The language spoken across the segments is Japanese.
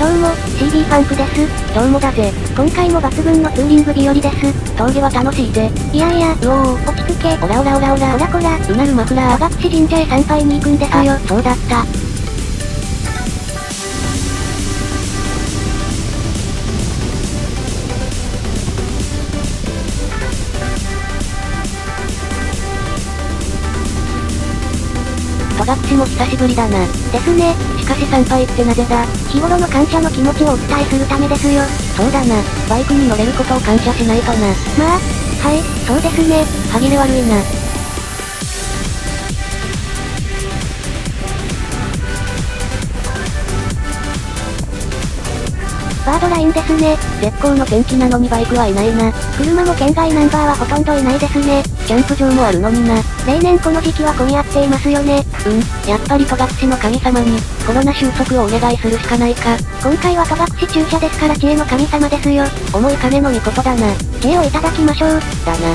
どうも、CD ファンクです。 どうもだぜ。 今回も抜群のツーリング日和です。 峠は楽しいぜ。 いやいや、 うおー、 落ち着け。 オラオラオラオラ。 オラこら、 うなるマフラー。 戸隠神社へ参拝に行くんですよ。 そうだった。戸隠も久しぶりだな。 ですね。 しかし参拝ってなぜだ？ 日頃の感謝の気持ちをお伝えするためですよ。 そうだな。バイクに乗れることを感謝しないとな。 まあ、はい、そうですね。 歯切れ悪いな。 バードラインですね。 絶好の天気なのにバイクはいないな。 車も県外ナンバーはほとんどいないですね。 キャンプ場もあるのにな。 例年この時期は混み合っていますよね。 やっぱり戸隠の神様に、コロナ収束をお願いするしかないか。 今回は戸隠駐車ですから知恵の神様ですよ。 重い金の御事だな。 知恵をいただきましょう。 だな。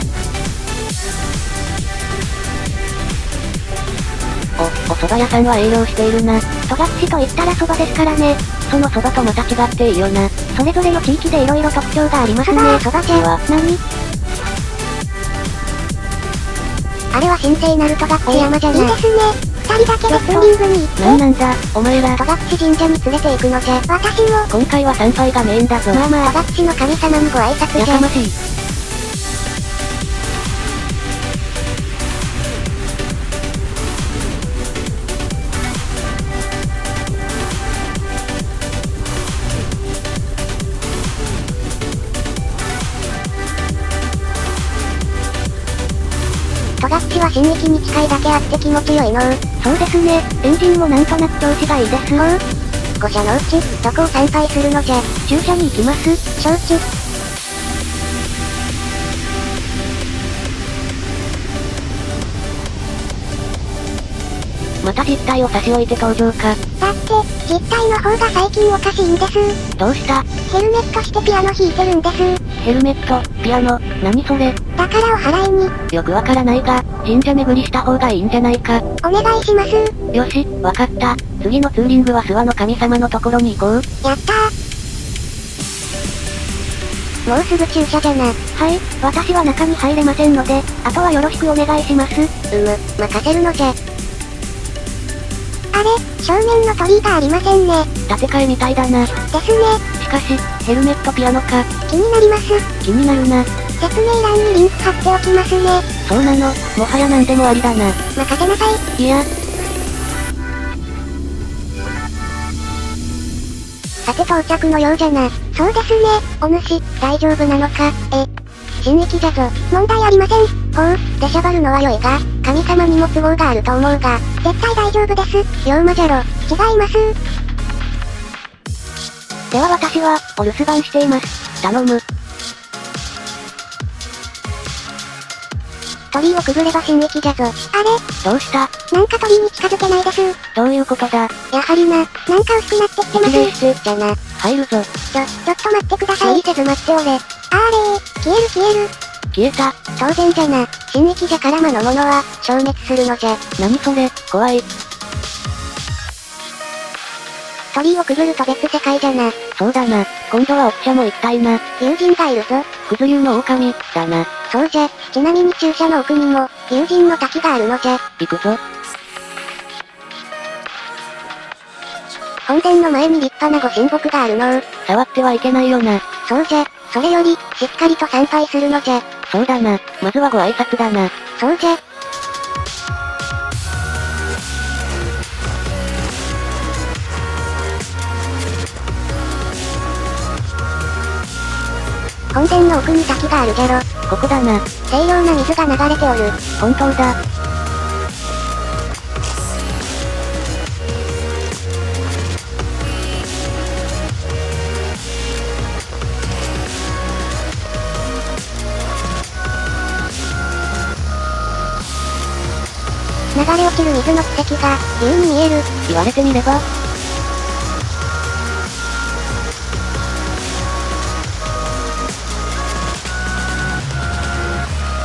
お蕎麦屋さんは営業しているな。 戸隠と言ったら蕎麦ですからね。 その蕎麦とまた違っていいよな。 それぞれの地域で色々特徴がありますね。 蕎麦じゃ。 何？あれは神聖なる戸隠山じゃない。いいですね。二人だけでツーリングに行って。 なんだ、お前ら。 戸隠神社に連れて行くのじゃ。私も。 今回は参拝がメインだぞ。 まあまあ、戸隠の神様にご挨拶じゃ。 やかましい。 戸隠は新駅に近いだけあって気持ちよいの。そうですね。エンジンもなんとなく調子がいいです。5社のうち、どこを参拝するのじゃ。駐車に行きます。承知。 また実体を差し置いて登場か。 だって、実体の方が最近おかしいんです。 どうした？ ヘルメットしてピアノ弾いてるんです。 ヘルメット、ピアノ、何それ？ だからお払いに。 よくわからないが、神社巡りした方がいいんじゃないか。 お願いします。 よし、わかった。次のツーリングは諏訪の神様のところに行こう。 やったー。もうすぐ駐車じゃな。はい、私は中に入れませんので、あとはよろしくお願いします。任せるのじゃ。あれ、正面の鳥居がありませんね。 建て替えみたいだな。 ですね。 しかし、ヘルメットピアノか。 気になります。 気になるな。 説明欄にリンク貼っておきますね。 そうなの、もはや何でもありだな。 任せなさい。 いや。 さて到着のようじゃな。そうですね、お主、大丈夫なのか。新駅じゃぞ。問題ありません。ほう、出しゃばるのは良いが、神様にも都合があると思うが、絶対大丈夫です。妖魔じゃろ。違います。 では私は、お留守番しています。頼む。 鳥居をくぐれば新駅じゃぞ。あれ？ どうした？ なんか鳥居に近づけないです。 どういうことだ？ やはりな、なんか薄くなってきてます。 失礼して、 じゃな。 入るぞ。 ちょっと待ってください。無理せず待っておれ。あれ消える消える。 消えた。 当然じゃな。新駅じゃから魔のものは、消滅するのじゃ。 何それ、怖い。 鳥居をくぐると別世界じゃな。 そうだな。今度はおっちゃも行きたいな。 友人がいるぞ。 くず竜の狼、だな。 そうじゃ。ちなみに駐車の奥にも、友人の滝があるのじゃ。 行くぞ。 本殿の前に立派なご神木があるの。 触ってはいけないよな。 そうじゃ。それより、しっかりと参拝するのじゃ。 そうだな。まずはご挨拶だな。 そうじゃ。本殿の奥に滝があるじゃろ。 ここだな。 清涼な水が流れておる。 本当だ。 流れ落ちる水の奇跡が、竜に見える。 言われてみれば。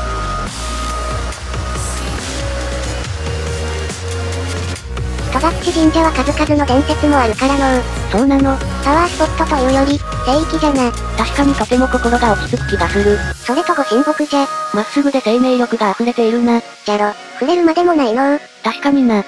戸隠口神社は数々の伝説もあるからのそうなの。 パワースポットというより、聖域じゃな。 確かにとても心が落ち着く気がする。 それとご神木じゃ。 まっすぐで生命力が溢れているな。 じゃろ、触れるまでもないの。 確かにな。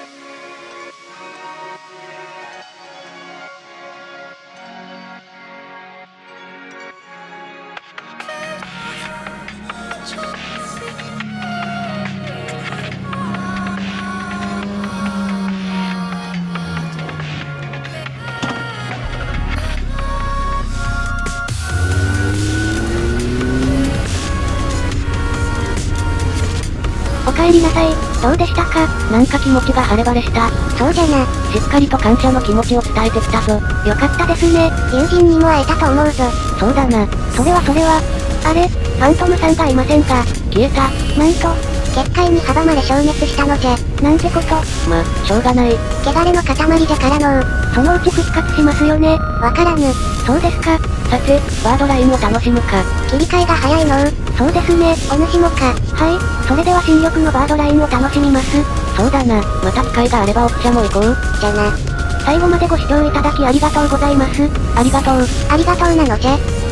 お帰りなさい。どうでしたか？ なんか気持ちが晴れ晴れした。 そうじゃな。 しっかりと感謝の気持ちを伝えてきたぞ。 よかったですね。友人にも会えたと思うぞ。 そうだな。 それは。あれ、ファントムさんがいませんが。 消えた。 なんと、結界に阻まれ消滅したのじゃ。なんてこと。 ま、しょうがない。 汚れの塊じゃからのそのうち復活しますよね。わからぬ。そうですか。 さて、バードラインを楽しむか。 切り替えが早いのそうですね、お主もか。はい、それでは新緑のバードラインを楽しみます。 そうだな、また機会があれば奥社も行こう。 じゃな。最後までご視聴いただきありがとうございます。 ありがとう。 ありがとうなのじゃ。